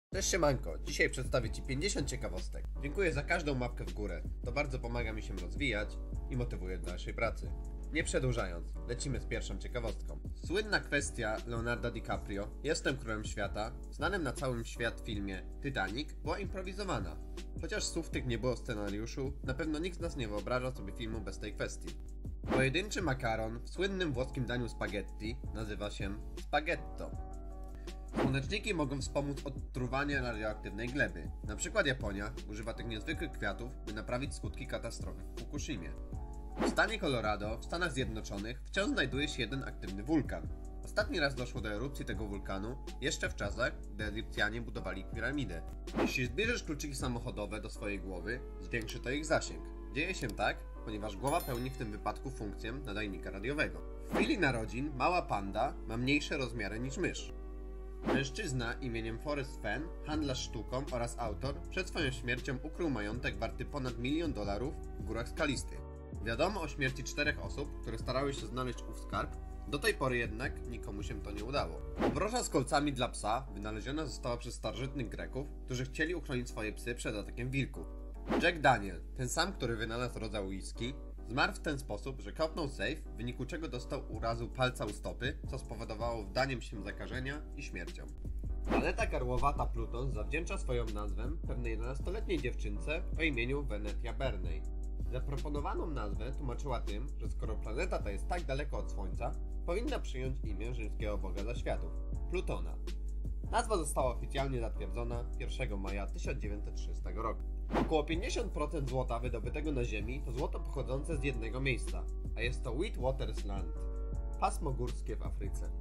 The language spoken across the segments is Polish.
Cześć siemanko, dzisiaj przedstawię Ci 50 ciekawostek. Dziękuję za każdą łapkę w górę, to bardzo pomaga mi się rozwijać i motywuje do dalszej pracy. Nie przedłużając, lecimy z pierwszą ciekawostką. Słynna kwestia Leonardo DiCaprio "Jestem królem świata" w znanym na cały świat filmie Titanic była improwizowana. Chociaż słów tych nie było w scenariuszu, na pewno nikt z nas nie wyobraża sobie filmu bez tej kwestii. Pojedynczy makaron w słynnym włoskim daniu spaghetti nazywa się spaghetto. Słoneczniki mogą wspomóc odtruwanie radioaktywnej gleby. Na przykład Japonia używa tych niezwykłych kwiatów, by naprawić skutki katastrofy w Fukushimie. W stanie Colorado, w Stanach Zjednoczonych, wciąż znajduje się jeden aktywny wulkan. Ostatni raz doszło do erupcji tego wulkanu jeszcze w czasach, gdy Egipcjanie budowali piramidę. Jeśli zbierzesz kluczyki samochodowe do swojej głowy, zwiększy to ich zasięg. Dzieje się tak, ponieważ głowa pełni w tym wypadku funkcję nadajnika radiowego. W chwili narodzin mała panda ma mniejsze rozmiary niż mysz. Mężczyzna imieniem Forrest Fenn, handlarz sztuką oraz autor, przed swoją śmiercią ukrył majątek warty ponad $1 milion w górach skalistych. Wiadomo o śmierci 4 osób, które starały się znaleźć ów skarb, do tej pory jednak nikomu się to nie udało. Obroża z kolcami dla psa wynaleziona została przez starożytnych Greków, którzy chcieli uchronić swoje psy przed atakiem wilków. Jack Daniel, ten sam, który wynalazł rodzaj whisky, zmarł w ten sposób, że kopnął safe, w wyniku czego dostał urazu palca u stopy, co spowodowało wdaniem się zakażenia i śmiercią. Planeta karłowata Pluton zawdzięcza swoją nazwę pewnej 11-letniej dziewczynce o imieniu Venetia Bernay. Zaproponowaną nazwę tłumaczyła tym, że skoro planeta ta jest tak daleko od Słońca, powinna przyjąć imię rzymskiego boga zaświatów – Plutona. Nazwa została oficjalnie zatwierdzona 1 maja 1930 roku. Około 50% złota wydobytego na Ziemi to złoto pochodzące z jednego miejsca, a jest to Witwatersrand, pasmo górskie w Afryce.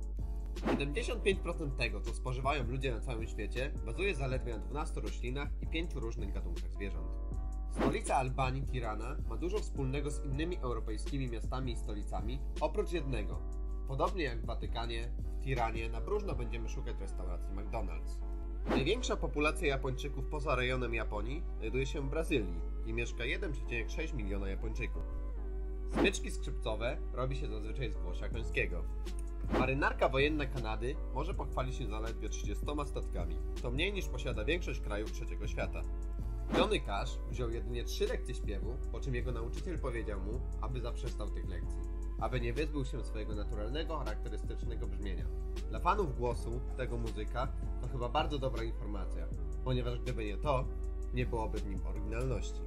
75% tego, co spożywają ludzie na całym świecie, bazuje zaledwie na 12 roślinach i 5 różnych gatunkach zwierząt. Stolica Albanii, Tirana, ma dużo wspólnego z innymi europejskimi miastami i stolicami, oprócz jednego. Podobnie jak w Watykanie, w Tiranie na próżno będziemy szukać restauracji McDonald's. Największa populacja Japończyków poza rejonem Japonii znajduje się w Brazylii i mieszka 1,6 miliona Japończyków. Smyczki skrzypcowe robi się zazwyczaj z włosia końskiego. Marynarka wojenna Kanady może pochwalić się zaledwie 30 statkami. To mniej niż posiada większość krajów trzeciego świata. Johnny Cash wziął jedynie 3 lekcje śpiewu, po czym jego nauczyciel powiedział mu, aby zaprzestał tych lekcji, aby nie wyzbył się swojego naturalnego, charakterystycznego brzmienia. Dla fanów głosu tego muzyka to chyba bardzo dobra informacja, ponieważ gdyby nie to, nie byłoby w nim oryginalności.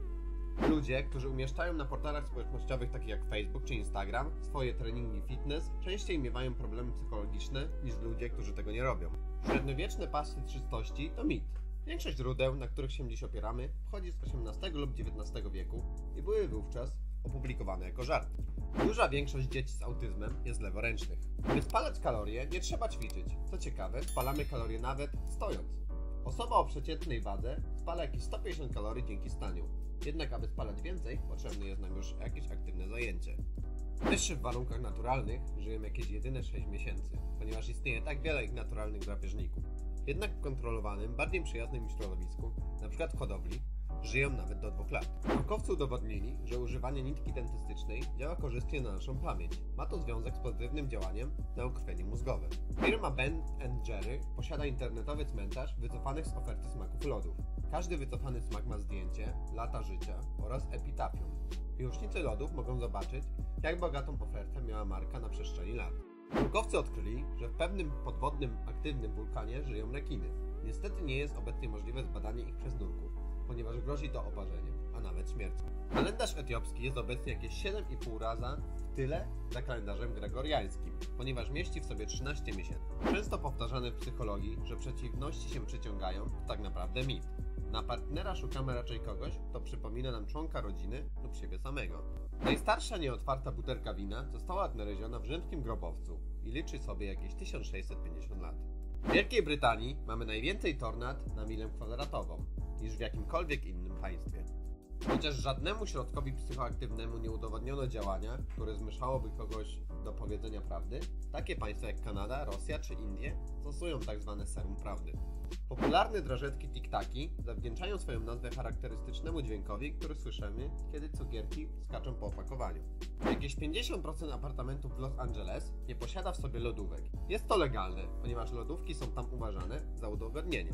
Ludzie, którzy umieszczają na portalach społecznościowych takich jak Facebook czy Instagram swoje treningi fitness, częściej miewają problemy psychologiczne niż ludzie, którzy tego nie robią. Średniowieczne pasy czystości to mit. Większość źródeł, na których się dziś opieramy, pochodzi z XVIII lub XIX wieku i były wówczas opublikowane jako żart. Duża większość dzieci z autyzmem jest leworęcznych. By spalać kalorie, nie trzeba ćwiczyć. Co ciekawe, spalamy kalorie nawet stojąc. Osoba o przeciętnej wadze spala jakieś 150 kalorii dzięki staniu. Jednak aby spalać więcej, potrzebne jest nam już jakieś aktywne zajęcie. Myszy w warunkach naturalnych żyją jakieś jedyne 6 miesięcy, ponieważ istnieje tak wiele ich naturalnych drapieżników. Jednak w kontrolowanym, bardziej przyjaznym środowisku, np. w hodowli, żyją nawet do 2 lat. Naukowcy udowodnili, że używanie nitki dentystycznej działa korzystnie na naszą pamięć. Ma to związek z pozytywnym działaniem na ukrwienie mózgowe. Firma Ben & Jerry posiada internetowy cmentarz wycofanych z oferty smaków lodów. Każdy wycofany smak ma zdjęcie, lata życia oraz epitafium. Miłośnicy lodów mogą zobaczyć, jak bogatą ofertę miała marka na przestrzeni lat. Naukowcy odkryli, że w pewnym podwodnym, aktywnym wulkanie żyją rekiny. Niestety nie jest obecnie możliwe zbadanie ich przez nurków, ponieważ grozi to oparzeniem, a nawet śmiercią. Kalendarz etiopski jest obecnie jakieś 7,5 raza w tyle za kalendarzem gregoriańskim, ponieważ mieści w sobie 13 miesięcy. Często powtarzane w psychologii, że przeciwności się przyciągają, to tak naprawdę mit. Na partnera szukamy raczej kogoś, kto przypomina nam członka rodziny lub siebie samego. Najstarsza nieotwarta butelka wina została odnaleziona w rzymskim grobowcu i liczy sobie jakieś 1650 lat. W Wielkiej Brytanii mamy najwięcej tornad na milę kwadratową niż w jakimkolwiek innym państwie. Chociaż żadnemu środkowi psychoaktywnemu nie udowodniono działania, które zmuszałoby kogoś do powiedzenia prawdy, takie państwa jak Kanada, Rosja czy Indie stosują tzw. serum prawdy. Popularne drażetki tiktaki zawdzięczają swoją nazwę charakterystycznemu dźwiękowi, który słyszymy, kiedy cukierki skaczą po opakowaniu. Jakieś 50% apartamentów w Los Angeles nie posiada w sobie lodówek. Jest to legalne, ponieważ lodówki są tam uważane za udogodnienie.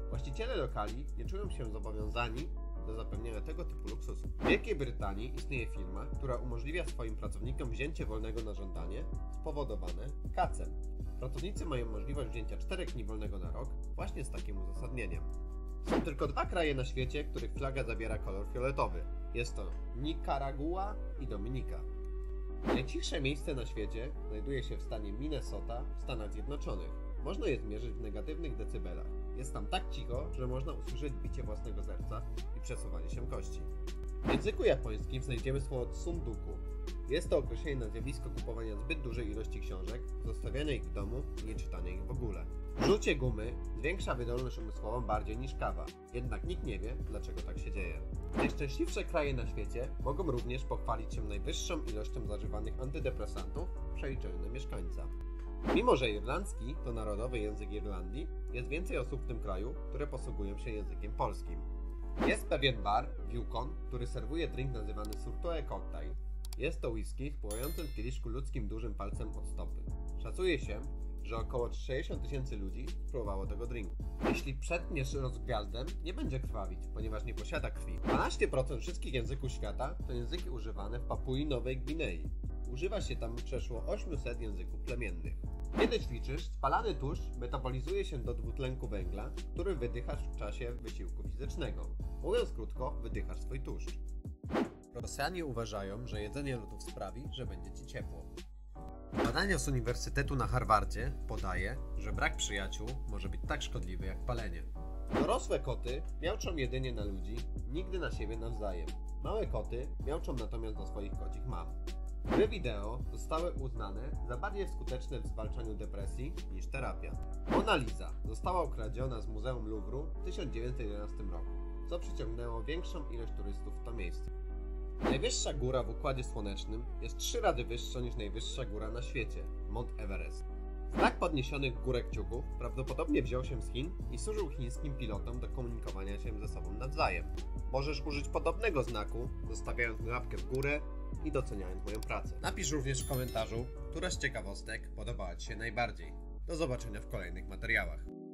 Właściciele lokali nie czują się zobowiązani do zapewnienia tego typu luksusu. W Wielkiej Brytanii istnieje firma, która umożliwia swoim pracownikom wzięcie wolnego na żądanie spowodowane kacem. Pracownicy mają możliwość wzięcia 4 dni wolnego na rok właśnie z takim uzasadnieniem. Są tylko 2 kraje na świecie, których flaga zawiera kolor fioletowy. Jest to Nikaragua i Dominika. Najcichsze miejsce na świecie znajduje się w stanie Minnesota w Stanach Zjednoczonych. Można je zmierzyć w negatywnych decybelach. Jest tam tak cicho, że można usłyszeć bicie własnego serca i przesuwanie się kości. W języku japońskim znajdziemy słowo tsunduku. Jest to określenie na zjawisko kupowania zbyt dużej ilości książek, zostawiania ich w domu i nie czytania ich w ogóle. Rzucie gumy zwiększa wydolność umysłową bardziej niż kawa, jednak nikt nie wie, dlaczego tak się dzieje. Najszczęśliwsze kraje na świecie mogą również pochwalić się najwyższą ilością zażywanych antydepresantów w przeliczeniu na mieszkańca. Mimo że irlandzki to narodowy język Irlandii, jest więcej osób w tym kraju, które posługują się językiem polskim. Jest pewien bar, Yukon, który serwuje drink nazywany Surtoe Cocktail. Jest to whisky w pływającym w kieliszku ludzkim dużym palcem od stopy. Szacuje się, że około 60 000 ludzi spróbowało tego drinku. Jeśli przetniesz rozgwiazdem, nie będzie krwawić, ponieważ nie posiada krwi. 12% wszystkich języków świata to języki używane w Papui Nowej Gwinei. Używa się tam przeszło 800 języków plemiennych. Kiedy ćwiczysz, spalany tłuszcz metabolizuje się do dwutlenku węgla, który wydychasz w czasie wysiłku fizycznego. Mówiąc krótko, wydychasz swój tłuszcz. Rosjanie uważają, że jedzenie lodów sprawi, że będzie ci ciepło. Badanie z Uniwersytetu na Harvardzie podaje, że brak przyjaciół może być tak szkodliwy jak palenie. Dorosłe koty miauczą jedynie na ludzi, nigdy na siebie nawzajem. Małe koty miauczą natomiast do swoich kocich mam. Gry wideo zostały uznane za bardziej skuteczne w zwalczaniu depresji niż terapia. Mona Lisa została ukradziona z Muzeum Louvru w 1911 roku, co przyciągnęło większą ilość turystów w to miejsce. Najwyższa góra w Układzie Słonecznym jest 3 razy wyższa niż najwyższa góra na świecie, Mount Everest. Znak podniesionych w górę kciuków prawdopodobnie wziął się z Chin i służył chińskim pilotom do komunikowania się ze sobą nawzajem. Możesz użyć podobnego znaku, zostawiając łapkę w górę i doceniając moją pracę. Napisz również w komentarzu, która z ciekawostek podobała Ci się najbardziej. Do zobaczenia w kolejnych materiałach.